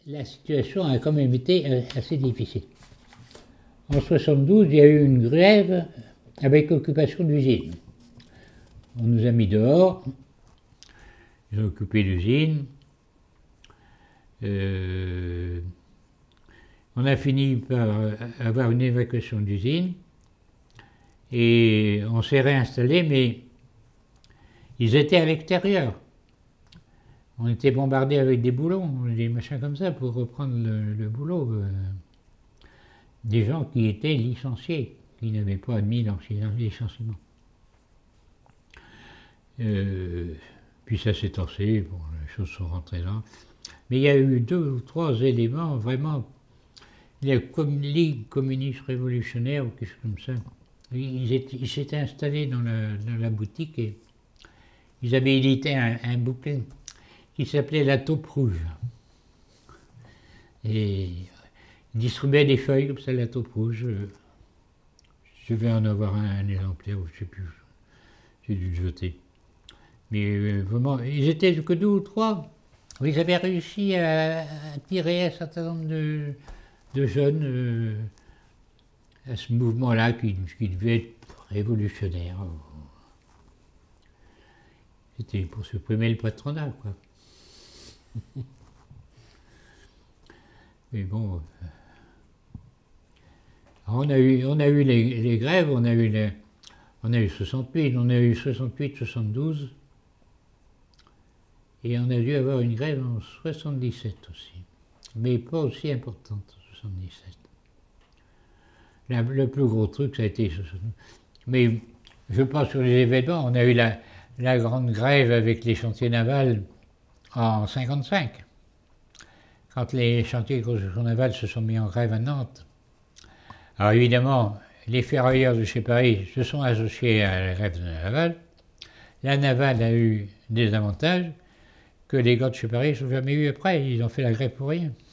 la situation a quand même été assez difficile. En 1972, il y a eu une grève avec occupation d'usine. On nous a mis dehors, ils ont occupé l'usine. On a fini par avoir une évacuation d'usine et on s'est réinstallé, mais ils étaient à l'extérieur. On était bombardés avec des boulons, des machins comme ça, pour reprendre le boulot. Des gens qui étaient licenciés, qui n'avaient pas admis leur licenciement. Puis ça s'est torsé, bon, les choses sont rentrées là. Mais il y a eu 2 ou 3 éléments vraiment. La Ligue communiste révolutionnaire ou quelque chose comme ça, ils s'étaient installés dans la boutique et ils avaient édité un bouquin qui s'appelait La taupe rouge. Et ils distribuaient des feuilles comme ça, La taupe rouge. Je vais en avoir un exemplaire, je ne sais plus, j'ai dû le jeter. Mais vraiment, ils étaient que 2 ou 3. Ils avaient réussi à attirer un certain nombre de jeunes à ce mouvement-là qui devait être révolutionnaire. C'était pour supprimer le patronat, quoi. Mais bon, on a eu les grèves, on a eu 68, on a eu 68, 72, et on a dû avoir une grève en 77 aussi, mais pas aussi importante, 77. Le plus gros truc, ça a été 72. Mais je pense sur les événements, on a eu la grande grève avec les chantiers navals en 55, quand les chantiers de construction navale se sont mis en grève à Nantes. Alors évidemment, les ferrailleurs de chez Paris se sont associés à la grève de la navale. La navale a eu des avantages que les gars de chez Paris n'ont jamais eu après. Ils ont fait la grève pour rien.